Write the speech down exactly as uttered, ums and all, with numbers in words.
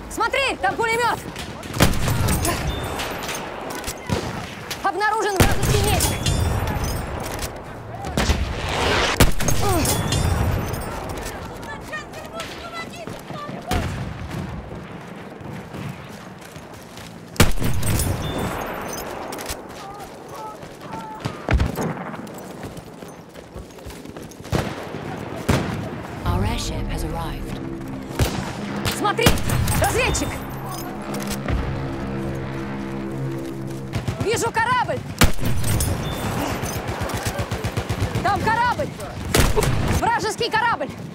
Смотри, там пулемет! Обнаружен вражеский меч! Our airship has arrived. Смотри! Разведчик! Вижу корабль! Там корабль! Вражеский корабль!